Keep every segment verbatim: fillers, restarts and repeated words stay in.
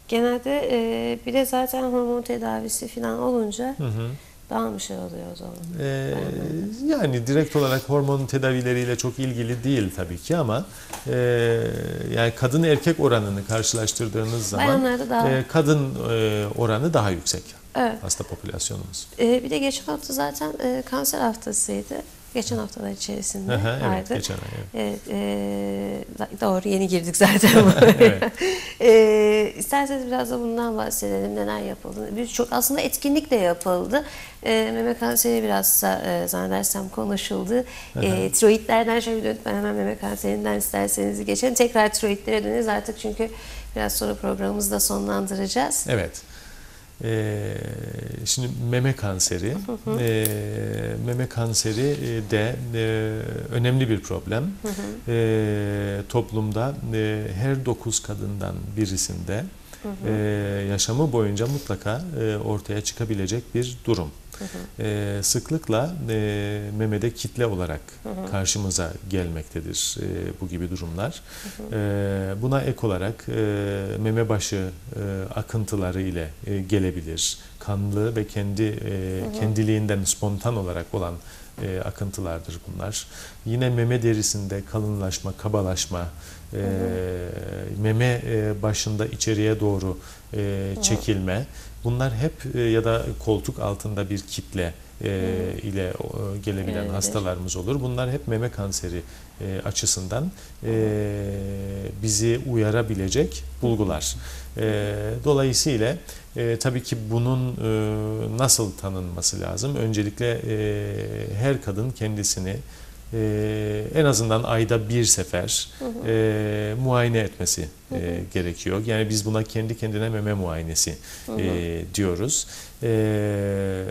Genelde e, bir de zaten hormon tedavisi falan olunca Hı hı. daha mı şey oluyor o zaman? Ee, yani direkt olarak hormon tedavileriyle çok ilgili değil tabii ki ama e, yani kadın erkek oranını karşılaştırdığınız zaman Bayanlarda daha... e, kadın e, oranı daha yüksek Evet. hasta popülasyonumuz. E, bir de geçen hafta zaten e, kanser haftasıydı. Geçen haftalar içerisinde Aha, evet, vardı. geçen ay, evet. Evet, e, doğru, yeni girdik zaten. Evet. e, isterseniz biraz da bundan bahsedelim. Neler yapıldı? Birçok aslında etkinlik de yapıldı. E, meme kanseri biraz e, zannedersem konuşuldu. E, tiroidlerden şöyle dönüp ben hemen meme kanserinden isterseniz geçelim. Tekrar tiroidlere döneriz artık çünkü biraz sonra programımızı da sonlandıracağız. Evet. Ee, şimdi meme kanseri, Hı hı. e, meme kanseri de e, önemli bir problem. Hı hı. E, toplumda e, her dokuz kadından birisinde Hı hı. e, yaşamı boyunca mutlaka e, ortaya çıkabilecek bir durum. Hı hı. E, sıklıkla e, memede kitle olarak Hı hı. karşımıza gelmektedir e, bu gibi durumlar. Hı hı. E, buna ek olarak e, meme başı e, akıntıları ile e, gelebilir. Kanlı ve kendi e, Hı hı. kendiliğinden spontan olarak olan e, akıntılardır bunlar. Yine meme derisinde kalınlaşma, kabalaşma, e, hı hı. meme e, başında içeriye doğru e, çekilme. Bunlar hep e, ya da koltuk altında bir kitle e, ile e, gelebilen Evet. hastalarımız olur. Bunlar hep meme kanseri e, açısından e, bizi uyarabilecek bulgular. E, dolayısıyla e, tabii ki bunun e, nasıl tanınması lazım? Öncelikle e, her kadın kendisini Ee, en azından ayda bir sefer hı hı. e, muayene etmesi Hı hı. e, gerekiyor. Yani biz buna kendi kendine meme muayenesi Hı hı. e, diyoruz. Ee,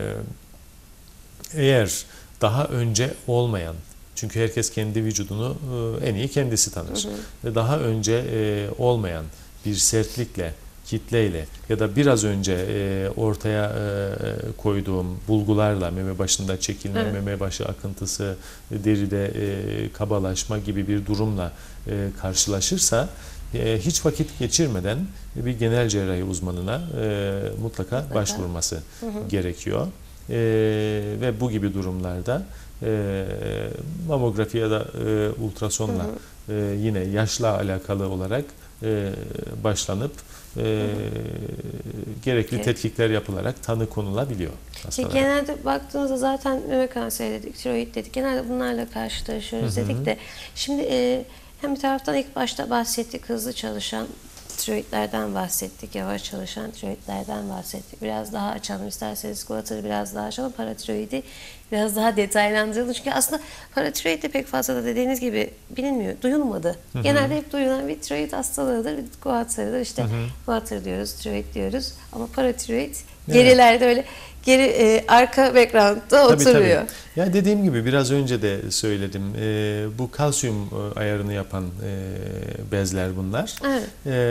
eğer daha önce olmayan, çünkü herkes kendi vücudunu e, en iyi kendisi tanır. Hı hı. Ve daha önce e, olmayan bir sertlikle, kitleyle ya da biraz önce e, ortaya e, koyduğum bulgularla meme başında çekilme, Evet. meme başı akıntısı, deride e, kabalaşma gibi bir durumla e, karşılaşırsa e, hiç vakit geçirmeden bir genel cerrahi uzmanına e, mutlaka, Mutlaka başvurması hı hı. gerekiyor. E, ve bu gibi durumlarda e, mamografi ya da e, ultrasonla Hı hı. e, yine yaşla alakalı olarak e, başlanıp e, hı. gerekli Evet. tetkikler yapılarak tanı konulabiliyor İşte hastalara. genelde baktığımızda zaten meme kanseri dedik, tiroid dedik. Genelde bunlarla karşılaşıyoruz Hı hı. dedik de. Şimdi e, hem bir taraftan ilk başta bahsettik, hızlı çalışan tiroidlerden bahsettik, yavaş çalışan tiroidlerden bahsettik. Biraz daha açalım isterseniz, Quater'ı biraz daha açalım, paratiroidi biraz daha detaylandıralım. Çünkü aslında paratiroid de pek fazla da dediğiniz gibi bilinmiyor, duyulmadı. Hı hı. Genelde hep duyulan bir tiroid hastalığıdır, bir Quater'dır. İşte Hı hı. Quater diyoruz, tiroid diyoruz ama paratiroid Evet. gerilerde öyle geri e, arka background'da Tabii, oturuyor. tabii. Yani dediğim gibi biraz önce de söyledim. E, bu kalsiyum e, ayarını yapan e, bezler bunlar. Evet.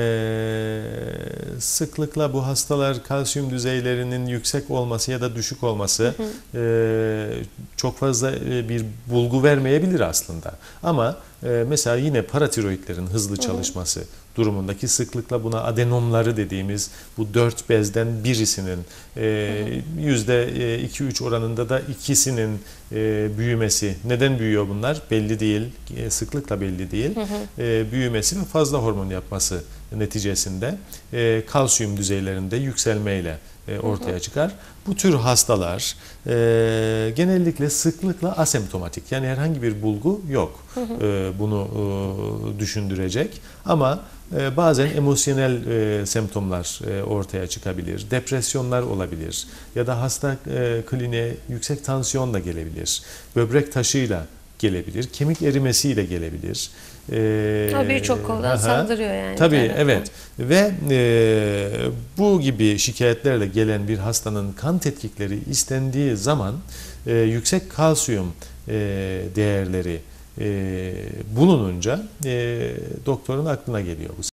E, sıklıkla bu hastalar kalsiyum düzeylerinin yüksek olması ya da düşük olması Hı hı. e, çok fazla e, bir bulgu vermeyebilir aslında. Ama e, mesela yine paratiroidlerin hızlı çalışması durumundaki sıklıkla buna adenomları dediğimiz bu dört bezden birisinin yüzde iki üç oranında da ikisinin e, büyümesi. Neden büyüyor bunlar? Belli değil. E, sıklıkla belli değil. Hı hı. E, büyümesi ve fazla hormon yapması neticesinde e, kalsiyum düzeylerinde yükselmeyle e, ortaya çıkar. Bu tür hastalar e, genellikle sıklıkla asemptomatik. Yani herhangi bir bulgu yok. Hı hı. E, bunu e, düşündürecek. Ama e, bazen emosyonel e, semptomlar e, ortaya çıkabilir. Depresyonlar olabilir. Ya da hasta e, kliniğe yüksek tansiyonla gelebilir. Böbrek taşıyla gelebilir. Kemik erimesiyle gelebilir. O birçok konudan saldırıyor yani. Tabii, taraftan. evet. Ve e, bu gibi şikayetlerle gelen bir hastanın kan tetkikleri istendiği zaman e, yüksek kalsiyum e, değerleri e, bulununca e, doktorun aklına geliyor bu.